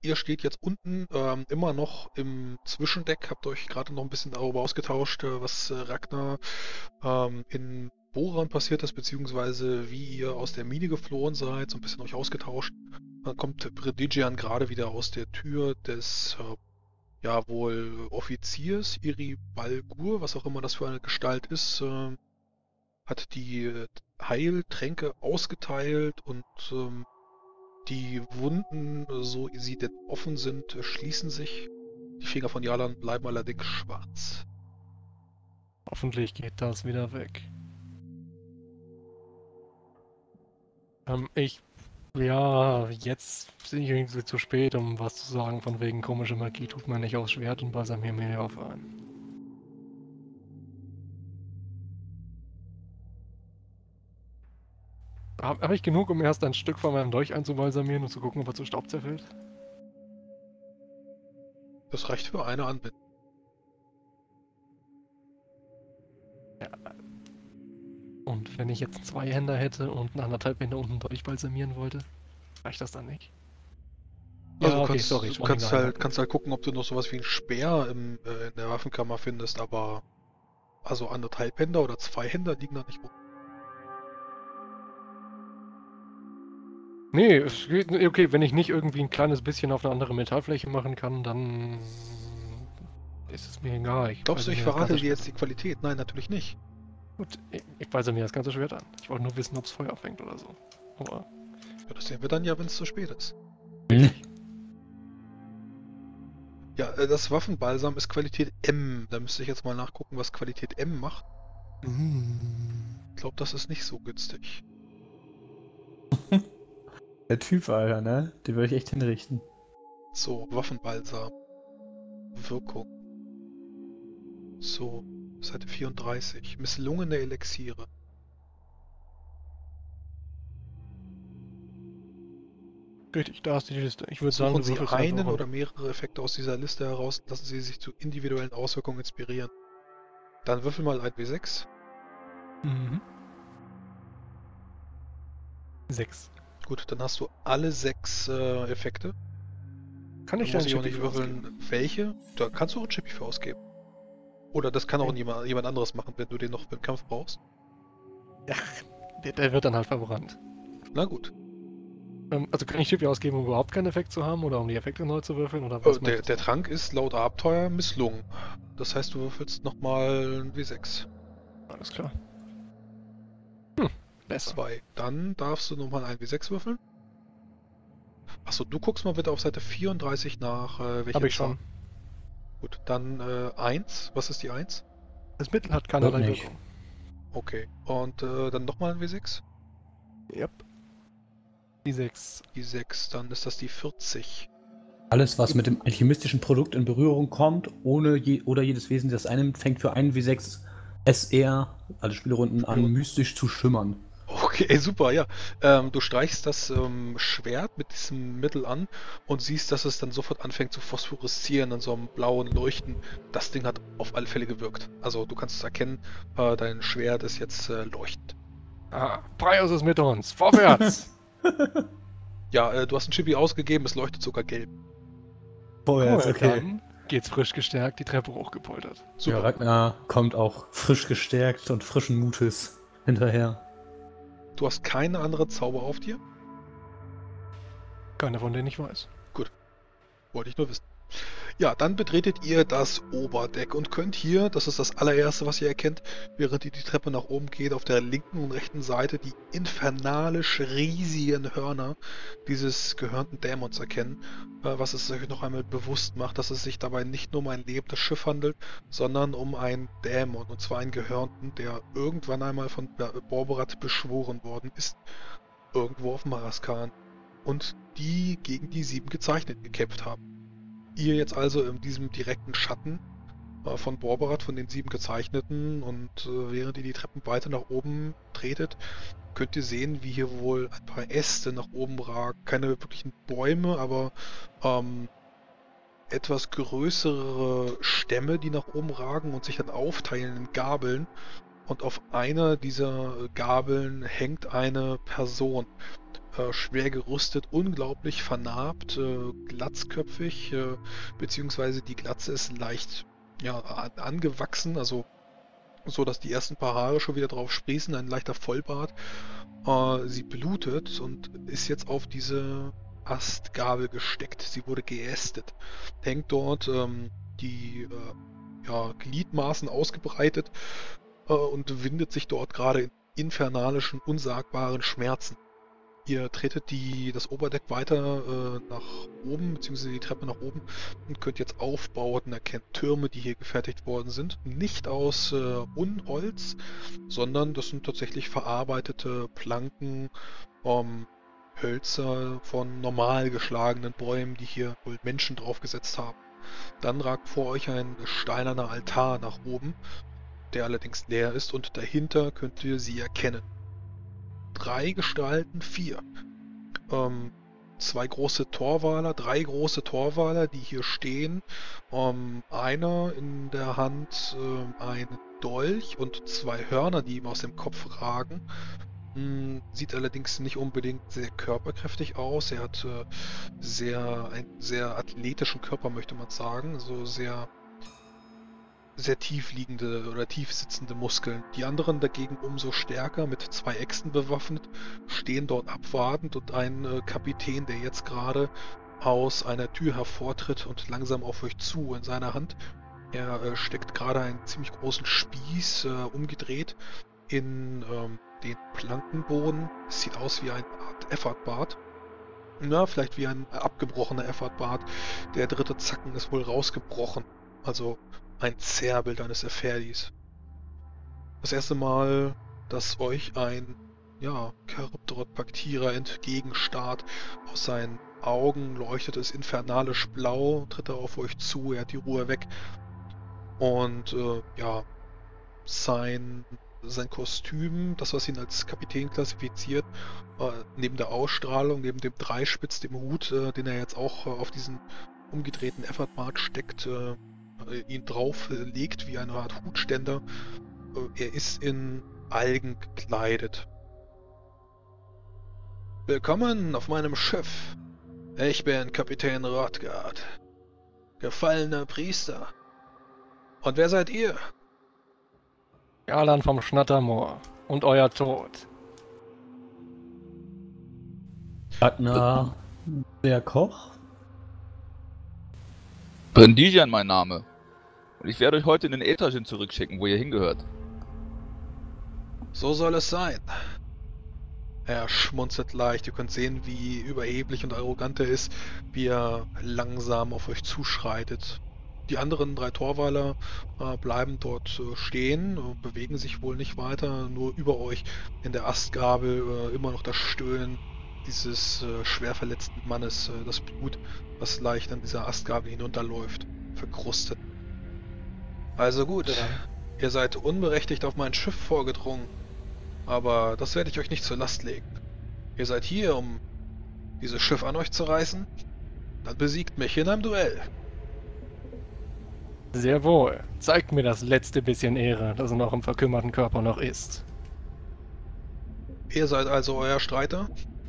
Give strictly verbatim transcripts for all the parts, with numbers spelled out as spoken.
ihr steht jetzt unten ähm, immer noch im Zwischendeck, habt euch gerade noch ein bisschen darüber ausgetauscht, äh, was äh, Ragnar ähm, in Boran passiert ist, beziehungsweise wie ihr aus der Mine geflohen seid, so ein bisschen euch ausgetauscht. Dann kommt Predigian gerade wieder aus der Tür des äh, ja wohl Offiziers, Iri Balgur, was auch immer das für eine Gestalt ist, äh, hat die äh, Heiltränke ausgeteilt und ähm, die Wunden, so sie denn offen sind, schließen sich. Die Finger von Jalan bleiben allerdings schwarz. Hoffentlich geht das wieder weg. Ähm, ich... Ja, jetzt bin ich irgendwie zu spät, um was zu sagen, von wegen komische Magie tut man nicht aufs Schwert und balsamier mir auf ein. Habe hab ich genug, um erst ein Stück von meinem Dolch einzubalsamieren und zu gucken, ob er zu Staub zerfällt? Das reicht für eine Anwendung. Ja. Und wenn ich jetzt zwei Hände hätte und einen anderthalb Hände unten durchbalsamieren wollte, reicht das dann nicht? Also Ja, du okay, kannst, sorry, du schwammige kannst halt, Einheit. kannst halt gucken, ob du noch sowas wie ein Speer im, äh, in der Waffenkammer findest, aber also anderthalb Händer oder zwei Händer liegen da nicht rum. Nee, es geht, okay, wenn ich nicht irgendwie ein kleines bisschen auf eine andere Metallfläche machen kann, dann ist es mir egal. Ich Glaubst du, ich balsamiere das ganze verrate dir Schwert jetzt die an. Qualität? Nein, natürlich nicht. Gut, ich, ich balsamiere das ganze Schwert an. Ich wollte nur wissen, ob es Feuer fängt oder so. Aber Ja, das sehen wir dann ja, wenn es zu spät ist. richtig. Ja, äh, das Waffenbalsam ist Qualität M. Da müsste ich jetzt mal nachgucken, was Qualität M macht. Mm. Ich glaube, das ist nicht so günstig. Der Typ, Alter, ne? Den würde ich echt hinrichten. So, Waffenbalsam. Wirkung. So, Seite vierunddreißig. Misslungene Elixiere. Richtig, da ist die Liste. Ich würde sagen, Suchen du Sie würfelst einen einfach oder rum. mehrere Effekte aus dieser Liste heraus und lassen Sie sich zu individuellen Auswirkungen inspirieren. Dann würfel mal ein W sechs. Mhm. Sechs. Gut, dann hast du alle sechs äh, Effekte. Kann Dann ich da muss einen ich auch Chippy nicht für würfeln, ausgeben? welche. Da kannst du auch einen Chippy für ausgeben. Oder das kann auch Okay. jemand, jemand anderes machen, wenn du den noch für den Kampf brauchst. Ja, der, der wird dann halt verbrannt. Na gut. Ähm, also kann ich Chippy ausgeben, um überhaupt keinen Effekt zu haben oder um die Effekte neu zu würfeln oder Äh, was der, möchtest der du? Trank ist laut Abenteuer misslungen. Das heißt, du würfelst nochmal ein W sechs. Alles klar. Hm, besser. Zwei. Dann darfst du nochmal ein W sechs würfeln. Achso, du guckst mal bitte auf Seite vierunddreißig nach, äh, welche Hab ich Zahl. schon. Gut, dann äh, eins. Was ist die eins? Das Mittel hat Wird keinerlei nicht. Wirkung. Okay. Und äh, dann nochmal ein W sechs. Yep. Die sechs. Die sechs. Dann ist das die vierzig. Alles, was mit dem alchemistischen Produkt in Berührung kommt, ohne je, oder jedes Wesen, das einnimmt, fängt für einen W sechs S R, alle Spielrunden, an, Spielrunden. mystisch zu schimmern. Okay, super, ja. Ähm, du streichst das ähm, Schwert mit diesem Mittel an und siehst, dass es dann sofort anfängt zu phosphoreszieren in so einem blauen Leuchten. Das Ding hat auf alle Fälle gewirkt. Also du kannst es erkennen, äh, dein Schwert ist jetzt äh, leuchtend. Ah, Prius ist mit uns. Vorwärts! Ja, äh, du hast ein Chibi ausgegeben, es leuchtet sogar gelb. Vorwärts, Cool, okay. dann geht's frisch gestärkt, die Treppe hochgepoltert. Ja, Super. Ragnar kommt auch frisch gestärkt und frischen Mutes hinterher. Du hast keine anderen Zauber auf dir? Keiner von denen ich weiß. Wollte ich nur wissen. Ja, dann betretet ihr das Oberdeck und könnt hier, das ist das allererste, was ihr erkennt, während ihr die Treppe nach oben geht, auf der linken und rechten Seite die infernalisch riesigen Hörner dieses gehörnten Dämons erkennen, äh, was es euch noch einmal bewusst macht, dass es sich dabei nicht nur um ein lebendes Schiff handelt, sondern um einen Dämon, und zwar einen Gehörnten, der irgendwann einmal von Borberat beschworen worden ist, irgendwo auf Maraskan, und die gegen die sieben Gezeichneten gekämpft haben. Ihr jetzt also in diesem direkten Schatten äh, von Borberat, von den sieben Gezeichneten, und äh, während ihr die Treppen weiter nach oben tretet, könnt ihr sehen, wie hier wohl ein paar Äste nach oben ragen. Keine wirklichen Bäume, aber ähm, etwas größere Stämme, die nach oben ragen und sich dann aufteilen in Gabeln. Und auf einer dieser Gabeln hängt eine Person. äh, schwer gerüstet, unglaublich vernarbt, äh, glatzköpfig, äh, beziehungsweise die Glatze ist leicht ja, an- angewachsen, also so, dass die ersten paar Haare schon wieder drauf sprießen, ein leichter Vollbart. Äh, sie blutet und ist jetzt auf diese Astgabel gesteckt. Sie wurde geästet. Hängt dort ähm, die äh, ja, Gliedmaßen ausgebreitet äh, und windet sich dort gerade in infernalischen, unsagbaren Schmerzen. Ihr tretet die, das Oberdeck weiter äh, nach oben, beziehungsweise die Treppe nach oben und könnt jetzt Aufbauten erkennen. Türme, die hier gefertigt worden sind. Nicht aus äh, Unholz, sondern das sind tatsächlich verarbeitete Planken, ähm, Hölzer von normal geschlagenen Bäumen, die hier wohl Menschen draufgesetzt haben. Dann ragt vor euch ein steinerner Altar nach oben, der allerdings leer ist, und dahinter könnt ihr sie erkennen. Drei Gestalten, vier. Ähm, zwei große Torwaler, drei große Torwaler, die hier stehen. Ähm, einer in der Hand ähm, ein Dolch und zwei Hörner, die ihm aus dem Kopf ragen. Hm, sieht allerdings nicht unbedingt sehr körperkräftig aus. Er hat äh, sehr, einen sehr athletischen Körper, möchte man sagen. Also sehr sehr tief liegende oder tief sitzende Muskeln. Die anderen dagegen umso stärker, mit zwei Äxten bewaffnet, stehen dort abwartend, und ein äh, Kapitän, der jetzt gerade aus einer Tür hervortritt und langsam auf euch zu in seiner Hand. Er äh, steckt gerade einen ziemlich großen Spieß äh, umgedreht in ähm, den Plankenboden. Es sieht aus wie eine Art Effertbart. Na, vielleicht wie ein abgebrochener Effertbart. Der dritte Zacken ist wohl rausgebrochen. Also ein Zerrbild eines Eferdis. Das erste Mal, dass euch ein, ja, Charybdot-Paktierer entgegenstarrt. Aus seinen Augen leuchtet es infernalisch blau, tritt er auf euch zu, er hat die Ruhe weg. Und, äh, ja, sein, sein Kostüm, das, was ihn als Kapitän klassifiziert, äh, neben der Ausstrahlung, neben dem Dreispitz, dem Hut, äh, den er jetzt auch äh, auf diesen umgedrehten Effertbart steckt, äh, ihn drauf äh, legt wie eine Art Hutständer. Äh, er ist in Algen gekleidet. Willkommen auf meinem Schiff. Ich bin Kapitän Rodgard, gefallener Priester. Und wer seid ihr? Alan vom Schnattermoor und euer Tod. Ragnar, der Koch? Brendisian mein Name. Und ich werde euch heute in den Ätherchen zurückschicken, wo ihr hingehört. So soll es sein. Er schmunzelt leicht. Ihr könnt sehen, wie überheblich und arrogant er ist, wie er langsam auf euch zuschreitet. Die anderen drei Torwaler äh, bleiben dort äh, stehen, äh, bewegen sich wohl nicht weiter, nur über euch in der Astgabel äh, immer noch das Stöhnen dieses äh, schwer verletzten Mannes, äh, das Blut, was leicht an dieser Astgabel hinunterläuft, verkrustet. Also gut, Ja. ihr seid unberechtigt auf mein Schiff vorgedrungen, aber das werde ich euch nicht zur Last legen. Ihr seid hier, um dieses Schiff an euch zu reißen? Dann besiegt mich in einem Duell. Sehr wohl. Zeigt mir das letzte bisschen Ehre, das noch im verkümmerten Körper noch ist. Ihr seid also euer Streiter?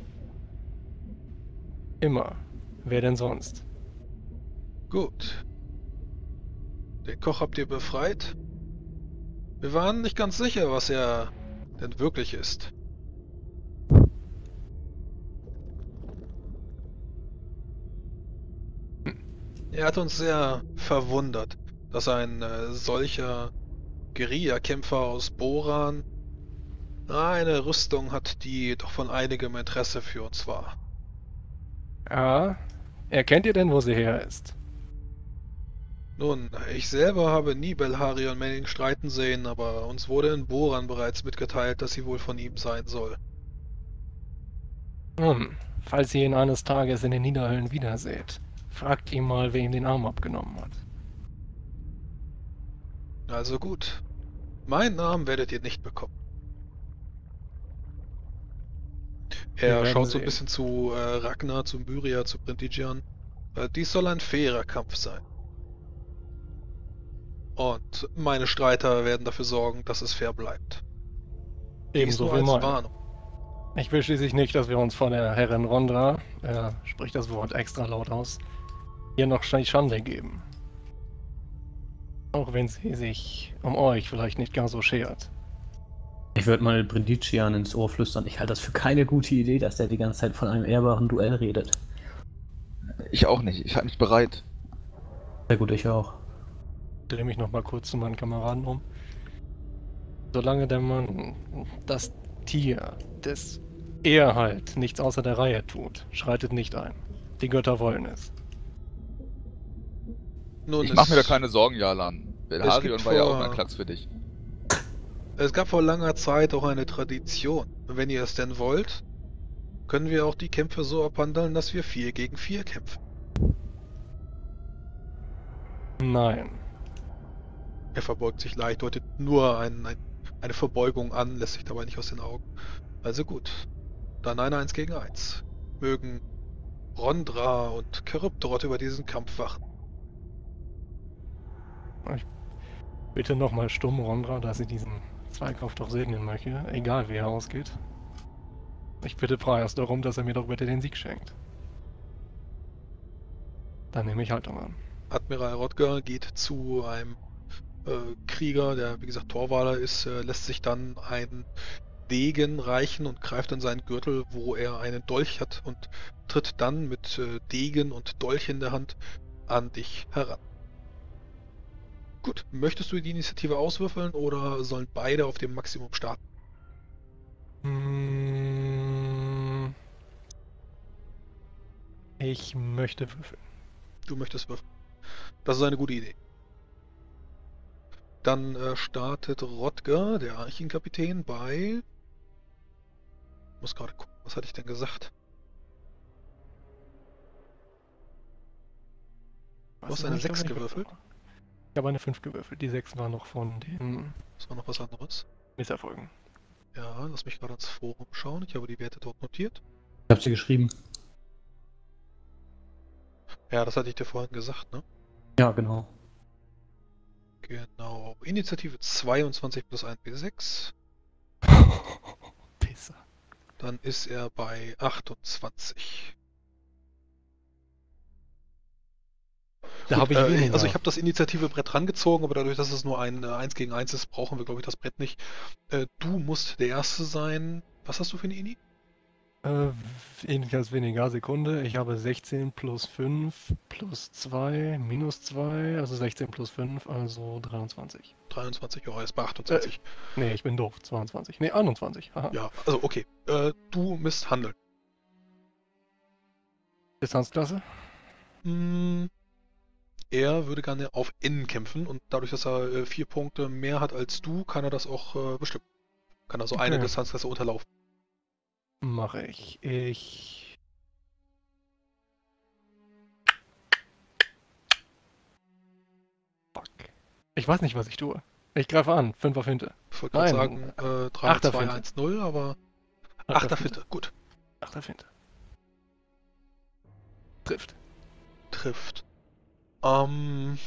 Immer. Wer denn sonst? Gut. Den Koch habt ihr befreit? Wir waren nicht ganz sicher, was er denn wirklich ist. Er hat uns sehr verwundert, dass ein äh, solcher Guerillakämpfer aus Boran eine Rüstung hat, die doch von einigem Interesse für uns war. Ja. Erkennt ihr denn, wo sie her ist? Nun, ich selber habe nie Belhari und Manning streiten sehen, aber uns wurde in Boran bereits mitgeteilt, dass sie wohl von ihm sein soll. Nun, falls ihr ihn eines Tages in den Niederhöllen wiederseht, fragt ihn mal, wer ihm den Arm abgenommen hat. Also gut. Meinen Namen werdet ihr nicht bekommen. Wir Er werden schaut so ein sehen. bisschen zu äh, Ragnar, zu Myria, zu Brindisian. Äh, dies soll ein fairer Kampf sein. Und meine Streiter werden dafür sorgen, dass es fair bleibt. Dies Ebenso nur wie als meine. Warnung. Ich will schließlich nicht, dass wir uns vor der Herrin Rondra, er spricht das Wort extra laut aus, hier noch Schande geben. Auch wenn sie sich um euch vielleicht nicht gar so schert. Ich würde mal Brindician ins Ohr flüstern. Ich halte das für keine gute Idee, dass der die ganze Zeit von einem ehrbaren Duell redet. Ich auch nicht. Ich halte mich bereit. Sehr gut, ich auch. Ich drehe mich noch mal kurz zu meinen Kameraden um. Solange der Mann das Tier des er halt nichts außer der Reihe tut, schreitet nicht ein. Die Götter wollen es. Nun, Ich es- mach mir da keine Sorgen, Jalan. Belharion gibt war ja vor- auch ein Klacks für dich. Es gab vor langer Zeit auch eine Tradition. Wenn ihr es denn wollt, können wir auch die Kämpfe so abhandeln, dass wir vier gegen vier kämpfen. Nein. Er verbeugt sich leicht, deutet nur ein, ein, eine Verbeugung an, lässt sich dabei nicht aus den Augen. Also gut, dann ein Eins gegen eins. Mögen Rondra und Charybdorot über diesen Kampf wachen. Bitte nochmal stumm, Rondra, dass sie diesen Zweikampf doch segnen möchte, egal wie er ausgeht. Ich bitte Praias darum, dass er mir doch bitte den Sieg schenkt. Dann nehme ich Haltung an. Admiral Rodger geht zu einem äh, Krieger, der wie gesagt Torwaler ist, äh, lässt sich dann einen Degen reichen und greift in seinen Gürtel, wo er einen Dolch hat und tritt dann mit äh, Degen und Dolch in der Hand an dich heran. Gut, möchtest du die Initiative auswürfeln oder sollen beide auf dem Maximum starten? Mm, Ich möchte würfeln. Du möchtest würfeln. Das ist eine gute Idee. Dann äh, startet Rodger, der Archenkapitän, bei... Ich muss gerade gucken, was hatte ich denn gesagt? Du hast eine sechs gewürfelt. Ich habe eine fünf gewürfelt. Die sechs war noch von den Das war noch was anderes. Misserfolgen. Ja, lass mich gerade ins Forum schauen. Ich habe die Werte dort notiert. Ich habe sie geschrieben. Ja, das hatte ich dir vorhin gesagt, ne? Ja, genau. Genau. Initiative zweiundzwanzig plus ein W sechs. Pisser. Dann ist er bei achtundzwanzig. Da Gut, habe ich äh, weniger. Also ich habe das Initiative-Brett rangezogen, aber dadurch, dass es nur ein äh, eins gegen eins ist, brauchen wir, glaube ich, das Brett nicht. Äh, du musst der Erste sein. Was hast du für eine Ini? Äh, ähnlich als weniger Sekunde. Ich habe sechzehn plus fünf plus zwei minus zwei, also sechzehn plus fünf, also dreiundzwanzig. dreiundzwanzig, ja, er ist bei achtundzwanzig. Nee, ich bin doof. zweiundzwanzig. Nee, einundzwanzig. Haha. Ja, also okay. Äh, du misst handeln. Distanzklasse? Hm, er würde gerne auf N kämpfen und dadurch, dass er äh, vier Punkte mehr hat als du, kann er das auch äh, bestimmen. Kann also eine Okay. Distanzklasse unterlaufen. Mache ich. Ich. Fuck. Ich weiß nicht, was ich tue. Ich greife an. Fünf auf Hinte. Ich wollte gerade Nein. sagen, äh, drei, Achter zwei, Finte. eins, null, aber Achter achter Finte. Finte, gut. Achter Finte. Trifft. Trifft. Ähm.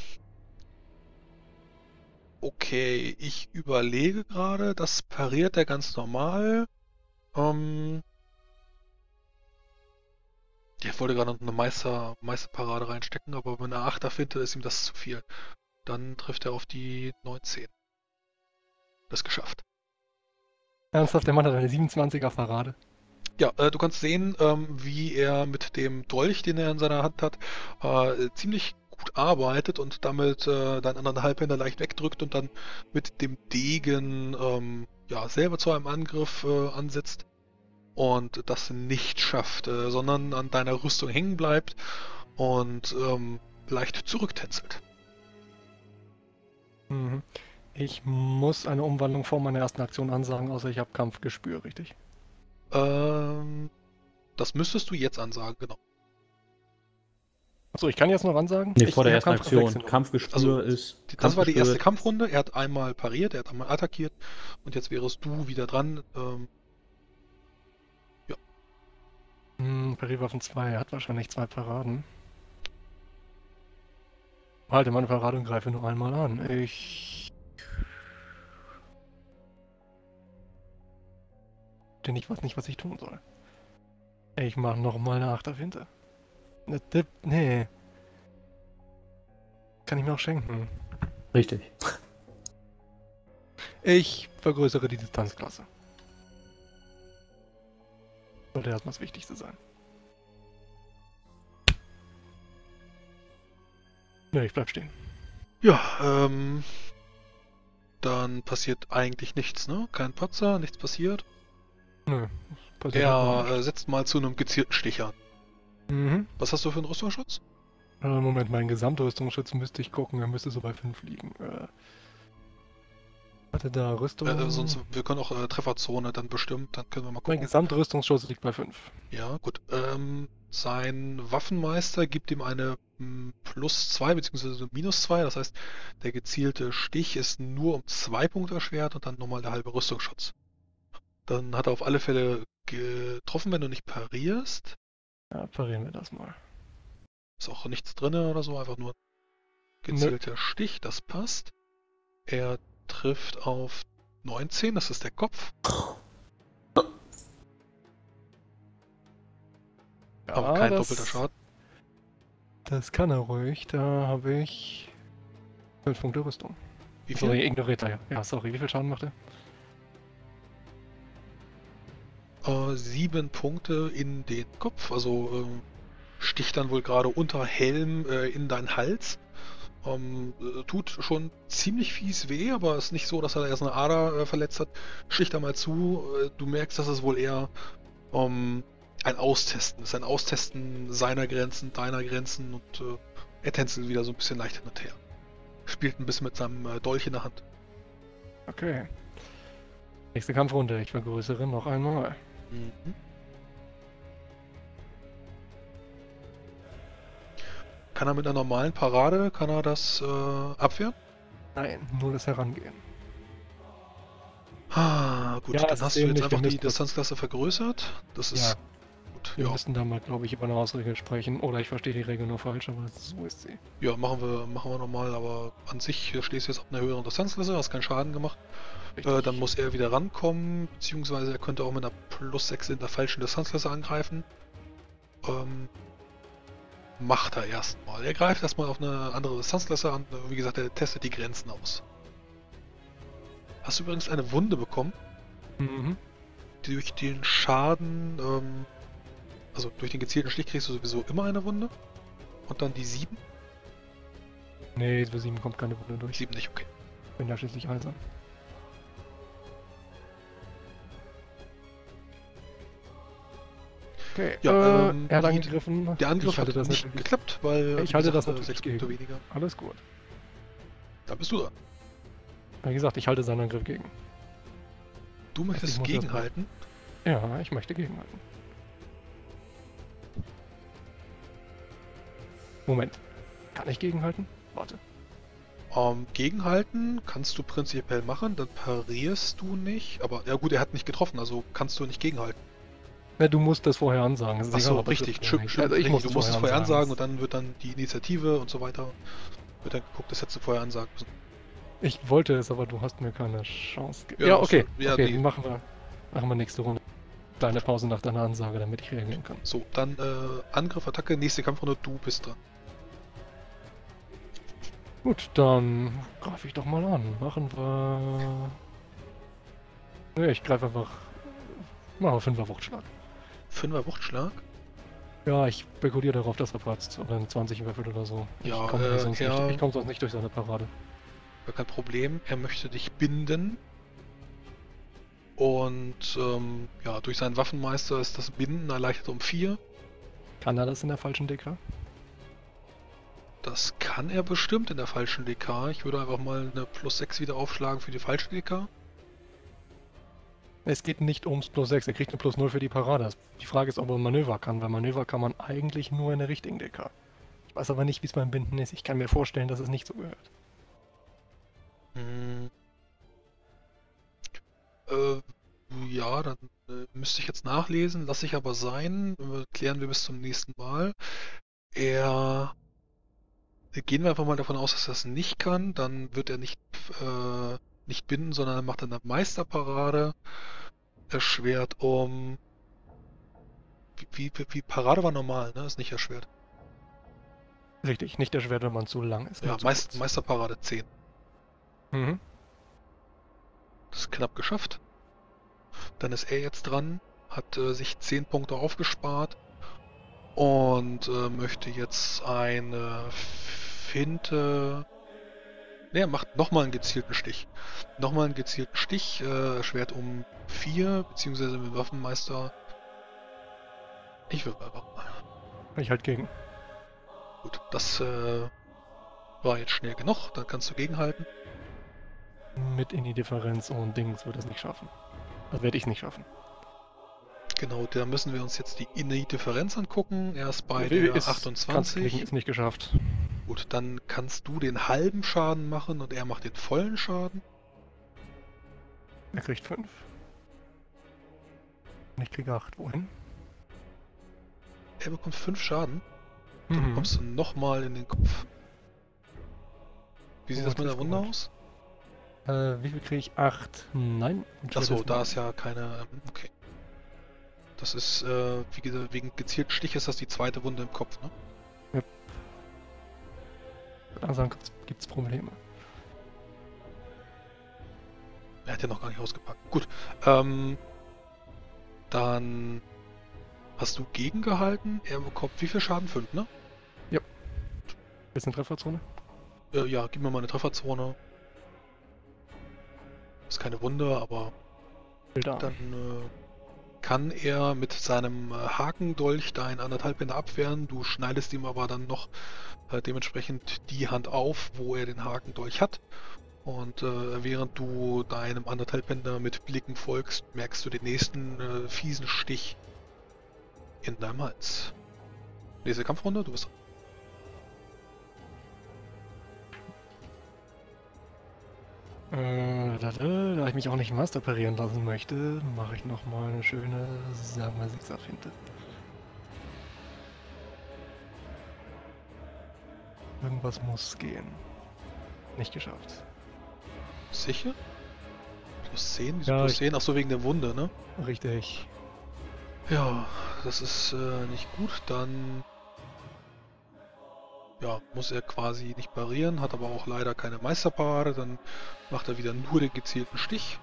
Okay, ich überlege gerade, das pariert er ganz normal. Ähm. Ich wollte gerade noch eine Meister, Meisterparade reinstecken, aber mit einer Achter Finte ist ihm das zu viel. Dann trifft er auf die neunzehn. Das ist geschafft. Ernsthaft, der Mann hat eine siebenundzwanziger Parade. Ja, äh, du kannst sehen, ähm, wie er mit dem Dolch, den er in seiner Hand hat, äh, ziemlich gut arbeitet und damit äh, deinen anderen Halbhänder leicht wegdrückt und dann mit dem Degen ähm, ja, selber zu einem Angriff äh, ansetzt und das nicht schafft, äh, sondern an deiner Rüstung hängen bleibt und ähm, leicht zurücktänzelt. Mhm. Ich muss eine Umwandlung vor meiner ersten Aktion ansagen, außer ich habe Kampfgespür, richtig? Ähm, das müsstest du jetzt ansagen, genau. Achso, ich kann jetzt noch ansagen? Nee, ich, vor der ich hab ersten Aktion. Kampfreflexe noch. Kampfgespür Also, ist. Das war die erste Kampfgespür- Kampfrunde. Er hat einmal pariert, er hat einmal attackiert und jetzt wärest du wieder dran. Ähm, Hm, Parierwaffen zwei, er hat wahrscheinlich zwei Paraden. Halte meine Parade und greife nur einmal an. Ich... ihr nicht, was nicht, was ich tun soll. Ich mach noch mal eine Acht auf Hinter. Ne, Tipp, nee. Kann ich mir auch schenken. Richtig. Ich vergrößere die Distanzklasse. Sollte erstmal das Wichtigste sein. Ne, ich bleib stehen. Ja, ähm... dann passiert eigentlich nichts, ne? Kein Patzer, nichts passiert. Nö, passiert auch Er äh, setzt mal zu einem gezielten Stich an. nicht. Mhm. Was hast du für einen Rüstungsschutz? Äh, Moment, mein Gesamtrüstungsschutz müsste ich gucken, er müsste so bei fünf liegen. Äh, hatte da Rüstung... Äh, sonst, wir können auch äh, Trefferzone dann bestimmen, dann können wir mal Mein gucken. Gesamtrüstungsschutz liegt bei fünf. Ja, gut. Ähm, sein Waffenmeister gibt ihm eine m, plus zwei bzw. minus zwei, das heißt, der gezielte Stich ist nur um zwei Punkte erschwert und dann nochmal der halbe Rüstungsschutz. Dann hat er auf alle Fälle getroffen, wenn du nicht parierst. Ja, parieren wir das mal. Ist auch nichts drin oder so, einfach nur gezielter Stich, das passt. Er trifft auf neunzehn, das ist der Kopf. Ja, Aber kein das, doppelter Schaden. Das kann er ruhig, da habe ich fünf Punkte Rüstung. Wie viel? Sorry, ignoriert er ja. Ja, sorry, wie viel Schaden macht er? Äh, sieben Punkte in den Kopf, also ähm, sticht dann wohl gerade unter Helm äh, in deinen Hals. Ähm, äh, tut schon ziemlich fies weh, aber ist nicht so, dass er erst eine Ader äh, verletzt hat. Sticht da mal zu, äh, du merkst, dass es wohl eher ähm, ein Austesten ist, ein Austesten seiner Grenzen, deiner Grenzen und äh, er tänzelt wieder so ein bisschen leicht hin und her. Spielt ein bisschen mit seinem äh, Dolch in der Hand. Okay. Nächste Kampfrunde, ich vergrößere noch einmal. Mhm. Kann er mit einer normalen Parade, kann er das äh, abwehren? Nein, nur das Herangehen. Ah, gut, Ja, dann das hast ist du jetzt dämlich, einfach wir die müssen das- Distanzklasse vergrößert. Das ist Ja, gut. wir Ja. müssen da mal, glaube ich, über eine Hausregel sprechen. Oder ich verstehe die Regel nur falsch, aber so ist sie. ja, machen wir, machen wir nochmal, aber an sich stehst du jetzt auf einer höheren Distanzklasse, hast keinen Schaden gemacht. Äh, dann muss er wieder rankommen, beziehungsweise er könnte auch mit einer plus sechs in der falschen Distanzklasse angreifen. Ähm, macht er erstmal. Er greift erstmal auf eine andere Distanzklasse an. Wie gesagt, er testet die Grenzen aus. Hast du übrigens eine Wunde bekommen, Mhm. die durch den Schaden, ähm, also durch den gezielten Stich kriegst du sowieso immer eine Wunde. Und dann die sieben? Nee, bei sieben kommt keine Wunde durch. sieben nicht, okay. Bin ja schließlich heilsam. Okay, Ja, äh, ähm, er hat die- angegriffen. Der Angriff ich halte hat das nicht natürlich- geklappt, weil Ich halte das gesagt, natürlich sechs Punkte gegen. weniger. Alles gut. Da bist du dran. Wie gesagt, ich halte seinen Angriff gegen. Du möchtest Ich muss das gegenhalten. Ja, ich möchte gegenhalten. Moment. Kann ich gegenhalten? Warte. Ähm, gegenhalten kannst du prinzipiell machen, dann parierst du nicht. Aber ja gut, er hat nicht getroffen, also kannst du nicht gegenhalten. Na, du musst das vorher ansagen. Es ist Achso, egal, ob er richtig. trifft oder Stimmt, nicht. stimmt, Also ich richtig. muss Du es musst es vorher vorher ansagen ansagen. und dann wird dann die Initiative und so weiter. Wird dann geguckt, das hättest du vorher ansagen müssen. Ich wollte es, aber du hast mir keine Chance gegeben. Ja, Ja, okay. ja, okay, die- machen wir, machen wir nächste Runde. Kleine Pause nach deiner Ansage, damit ich reagieren kann. So, dann äh, Angriff, Attacke, nächste Kampfrunde, du bist dran. Gut, dann greife ich doch mal an. Machen wir... Ne, ich greife einfach... Machen wir fünfer Wuchtschlag. Fünfer Wuchtschlag. Ja, ich spekuliere darauf, dass er platzt. Oder ein zwanzig würfelt oder so. Ja, ich komme äh, sonst, er- nicht- ich komm sonst nicht durch seine Parade. Gar kein Problem. Er möchte dich binden. Und ähm, ja, durch seinen Waffenmeister ist das Binden erleichtert um vier. Kann er das in der falschen D K? Das kann er bestimmt in der falschen D K. Ich würde einfach mal eine plus sechs wieder aufschlagen für die falsche D K. Es geht nicht ums plus sechs, er kriegt eine plus null für die Parade. Die Frage ist, ob er Manöver kann, weil Manöver kann man eigentlich nur in der richtigen D K. Ich weiß aber nicht, wie es beim Binden ist. Ich kann mir vorstellen, dass es nicht so gehört. Hm. Äh, ja, dann äh, müsste ich jetzt nachlesen, lasse ich aber sein. Äh, klären wir bis zum nächsten Mal. Er. Gehen wir einfach mal davon aus, dass er das nicht kann. Dann wird er nicht, äh, nicht binden, sondern er macht eine Meisterparade. erschwert um... Wie, wie, wie Parade war normal, ne? Ist nicht erschwert. Richtig, nicht erschwert, wenn man zu lang ist. Ja, nur zu Meist, kurz. Meisterparade zehn. Mhm. Das ist knapp geschafft. Dann ist er jetzt dran, hat äh, sich zehn Punkte aufgespart und äh, möchte jetzt eine Finte... Ne, er macht nochmal einen gezielten Stich. Nochmal einen gezielten Stich, äh, erschwert um vier, beziehungsweise mit Waffenmeister... Ich will einfach mal. Ich halt gegen. Gut, das äh, war jetzt schnell genug, dann kannst du gegenhalten. Mit in die Differenz und Dings wird es nicht schaffen. Das werde ich nicht schaffen. Genau, da müssen wir uns jetzt die in die Differenz angucken. Er ist bei Ist- der kannst achtundzwanzig. kriegen, ist nicht geschafft. Gut, dann kannst du den halben Schaden machen und er macht den vollen Schaden. Er kriegt fünf. Und ich kriege acht. Wohin? Er bekommt fünf Schaden. Dann Mhm. bekommst du nochmal in den Kopf. Wie sieht Oh, das mit der das Wunde gut. aus? Äh, wie viel kriege ich? Acht. Nein. Achso, da ist ja keine... ähm, Okay. Das ist, äh, wie gesagt, wegen gezielten Stich ist das die zweite Wunde im Kopf, ne? Langsam gibt es Probleme. Er hat ja noch gar nicht ausgepackt. Gut. Ähm, dann hast du gegengehalten. Er bekommt wie viel Schaden? fünf, ne? Bisschen Trefferzone? Äh, ja, gib mir mal eine Trefferzone. Ist keine Wunde, aber Bilder. dann äh, kann er mit seinem äh, Hakendolch deinen anderthalb Hände abwehren. Du schneidest ihm aber dann noch äh, dementsprechend die Hand auf, wo er den Hakendolch hat. Und äh, während du deinem anderthalb Händer mit Blicken folgst, merkst du den nächsten äh, fiesen Stich in deinem Hals. Nächste Kampfrunde, du bist dran. Äh, da, da, da ich mich auch nicht Master parieren lassen möchte, mache ich nochmal eine schöne, sagen wir, Sechser-Finte. Irgendwas muss gehen. Nicht geschafft. Sicher? Plus zehn? Wieso Ja, plus ich- zehn? Achso, wegen der Wunde, ne? Richtig. Ja, das ist äh, nicht gut. Dann ja, muss er quasi nicht parieren, hat aber auch leider keine Meisterparade. Dann macht er wieder nur den gezielten Stich.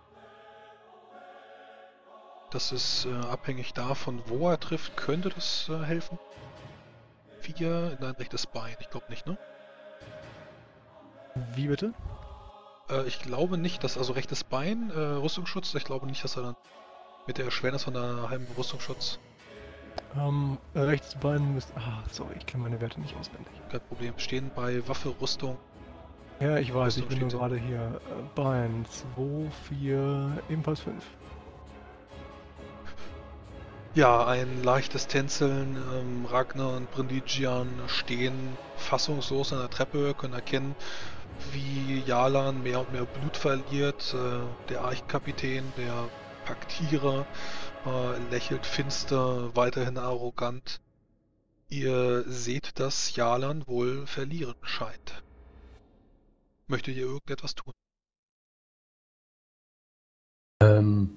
Das ist äh, abhängig davon, wo er trifft. Könnte das äh, helfen? Vier in dein rechtes Bein. Ich glaube nicht, ne? Wie bitte? Äh, ich glaube nicht, dass, also rechtes Bein, äh, Rüstungsschutz, ich glaube nicht, dass er dann mit der Erschwernis von der halben Rüstungsschutz Ähm, rechtes Bein müsste... Ah, sorry, ich kenne meine Werte nicht auswendig. kein Problem. Stehen bei Waffe, Rüstung. Ja, ich weiß, ich Rüstung bin nur steht gerade hier. Äh, Bein zwei, vier, ebenfalls fünf. Ja, ein leichtes Tänzeln. Ähm, Ragnar und Brindigian stehen fassungslos an der Treppe, können erkennen, wie Jalan mehr und mehr Blut verliert. Äh, der Archenkapitän, der Paktierer, äh, lächelt finster, weiterhin arrogant. Ihr seht, dass Jalan wohl verlieren scheint. Möchtet ihr irgendetwas tun? Ähm.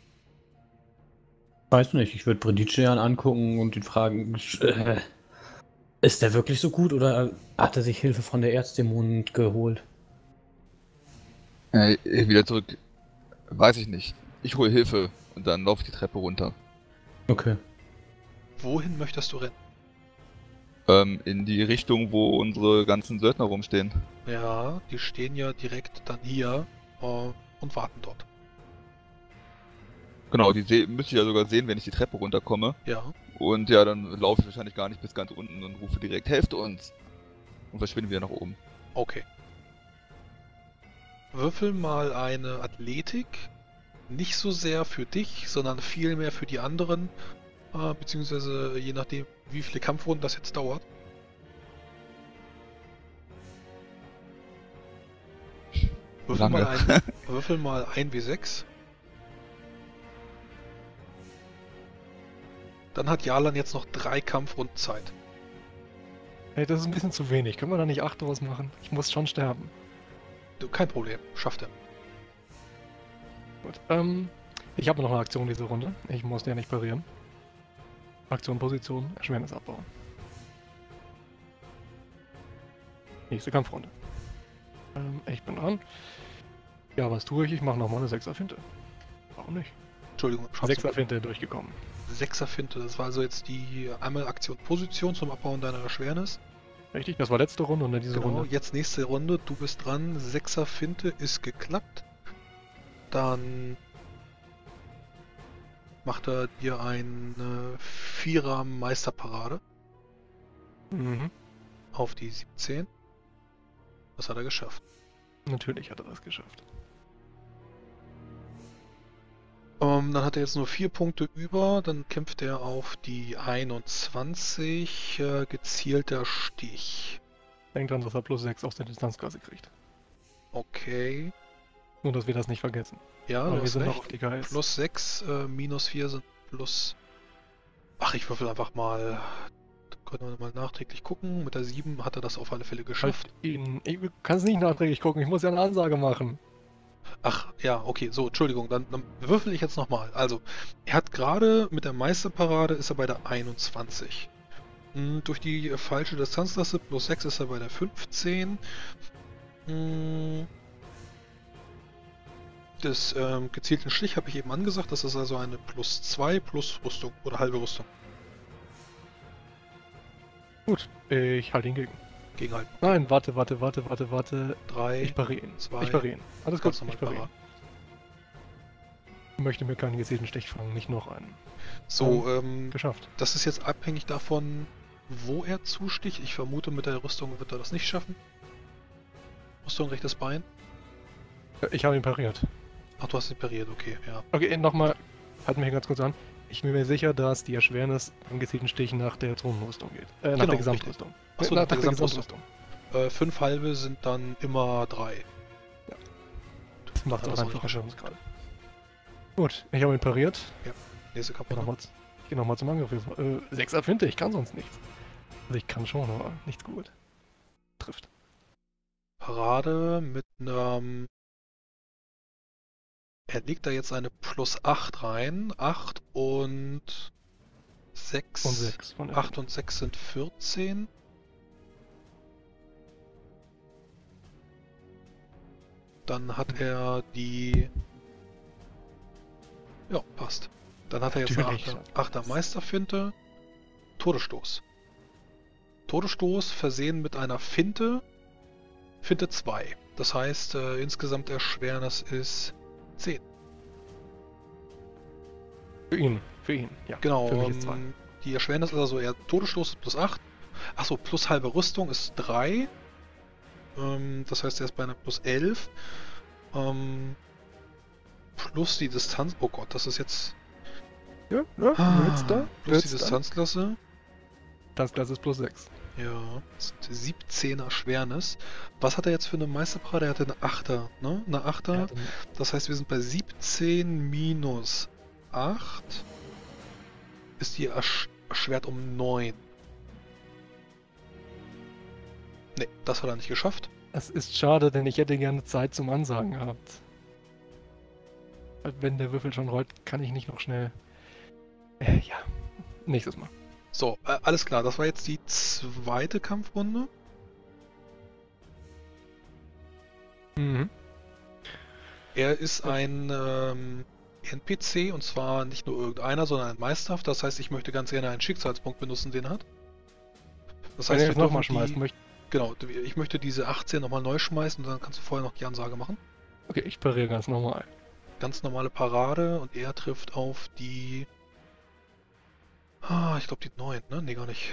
Weiß nicht, ich würde Bredician angucken und ihn fragen, äh, ist der wirklich so gut oder hat er sich Hilfe von der Erzdämonen geholt? Äh, wieder zurück. Weiß ich nicht. Ich hole Hilfe und dann laufe ich die Treppe runter. Okay. Wohin möchtest du rennen? Ähm, in die Richtung, wo unsere ganzen Söldner rumstehen. Ja, die stehen ja direkt dann hier äh, und warten dort. Genau, die se- müsste ich ja sogar sehen, wenn ich die Treppe runterkomme. Ja. Und ja, dann laufe ich wahrscheinlich gar nicht bis ganz unten und rufe direkt, helft uns! Und verschwinde wieder nach oben. Okay. Würfel mal eine Athletik. Nicht so sehr für dich, sondern viel mehr für die anderen. Äh, beziehungsweise je nachdem, wie viele Kampfrunden das jetzt dauert. Würfel Lange. mal, ein, würfel mal ein W sechs. Dann hat Jalan jetzt noch drei Kampfrunden Zeit. Hey, das ist ein bisschen zu wenig. Können wir da nicht acht draus machen? Ich muss schon sterben. Du, kein Problem, schafft er. Gut. Ähm, Ich habe noch eine Aktion diese Runde. Ich muss der nicht parieren. Aktion, Position, Erschwernis abbauen. Nächste Kampfrunde. Ähm, ich bin dran. Ja, was tue ich? Ich mache nochmal eine Sechser-Finte. Warum nicht? Entschuldigung, Sechser-Finte durchgekommen. Sechser-Finte, das war also jetzt die einmal Aktion Position zum Abbauen deiner Erschwernis. Richtig, das war letzte Runde und dann diese Genau, Runde. jetzt nächste Runde, du bist dran, Sechser-Finte ist geklappt. Dann macht er dir eine Vierer-Meisterparade Mhm. auf die siebzehn. Das hat er geschafft. Natürlich hat er das geschafft. Ähm, dann hat er jetzt nur vier Punkte über, dann kämpft er auf die einundzwanzig, äh, gezielter Stich. Denkt dran, dass er plus sechs aus der Distanzklasse kriegt. Okay. Nur, dass wir das nicht vergessen. Ja, Aber du wir hast sind noch recht. auf die K S. Plus sechs, äh, minus vier sind plus... Ach, ich würfel einfach mal... Da können wir mal nachträglich gucken. Mit der sieben hat er das auf alle Fälle geschafft. Halt ihn. Ich kann es nicht nachträglich gucken, ich muss ja eine Ansage machen. Ach, ja, okay, so, Entschuldigung, dann, dann würfel ich jetzt nochmal. Also, er hat gerade mit der Meisterparade ist er bei der einundzwanzig. Hm, durch die falsche Distanzklasse plus sechs ist er bei der fünfzehn. Hm, des ähm, gezielten Stich habe ich eben angesagt, das ist also eine plus zwei plus Rüstung oder halbe Rüstung. Gut, ich halte ihn gegen. Gegenhalten. Nein, warte, warte, warte, warte, warte. drei, Ich pariere ihn. zwei, Ich pariere ihn. Alles gut, ganz normal ich pariere ihn. parat. Ich möchte mir keinen gezielten Stich fangen, nicht noch einen. So, ähm, Geschafft. das ist jetzt abhängig davon, wo er zusticht. Ich vermute, mit der Rüstung wird er das nicht schaffen. Rüstung, rechtes Bein. Ich habe ihn pariert. Ach, du hast ihn pariert, okay, ja. Okay, nochmal, halt mich hier ganz kurz an. Ich bin mir sicher, dass die Erschwernis beim gezielten Stich nach der Zonenrüstung geht. Äh, nach Genau, der Gesamtrüstung. Achso, nach nach der der Gesamtrüstung. Äh, fünf halbe sind dann immer drei. Ja. Das macht Dann auch hat er einfach das Erschwernis gerade. Gut, ich habe ihn pariert. Nächste Ich Kapitel. gehe nochmal geh noch mal zum Angriff. Äh, Sechser Finte, ich kann sonst nichts. Also ich kann schon, aber nichts gut. Trifft. Parade mit einem... Er legt da jetzt eine plus acht rein. acht und sechs. Und sechs von der acht und sechs sind vierzehn. Dann hat er die... Ja, passt. Dann hat er jetzt eine Natürlich. achter, achter Meisterfinte. Todesstoß. Todesstoß versehen mit einer Finte. Finte zwei. Das heißt, äh, insgesamt Erschwernis ist zehn. Für ihn, für ihn, ja. Genau, Für mich ist zwei. ähm, die Erschwernis ist also eher Todesstoß ist plus acht. Achso, plus halbe Rüstung ist drei. Ähm, das heißt, er ist bei einer plus elf. Ähm, plus die Distanz. Oh Gott, das ist jetzt. Ja, ja, Ah, jetzt da. plus die Jetzt da. Distanzklasse. Distanzklasse ist plus sechs. Ja, das sind siebzehner Schwernis. Was hat er jetzt für eine Meisterparade? Er hatte eine achter, ne? Eine achter. Ja, dann- Das heißt, wir sind bei siebzehn minus acht. Ist die ersch erschwert um neun. Ne, das hat er nicht geschafft. Es ist schade, denn ich hätte gerne Zeit zum Ansagen gehabt. Wenn der Würfel schon rollt, kann ich nicht noch schnell... Äh, ja. Nächstes Mal. So, äh, alles klar. Das war jetzt die zweite Kampfrunde. Mhm. Er ist ein ähm, N P C und zwar nicht nur irgendeiner, sondern ein Meisterhaft. Das heißt, ich möchte ganz gerne einen Schicksalspunkt benutzen, den er hat. Das Wenn heißt, er wir jetzt nochmal dürfen schmeißt, die, möchte... genau, ich möchte diese achtzehn nochmal neu schmeißen und dann kannst du vorher noch die Ansage machen. Okay, ich pariere ganz normal. Ganz normale Parade und er trifft auf die... Ah, ich glaube die neun, ne? Ne, gar nicht.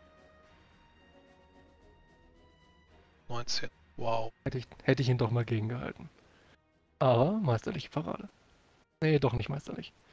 neunzehn. Wow. Hätte ich, hätte ich ihn doch mal gegengehalten. Aber meisterliche Parade. Nee, doch nicht meisterlich.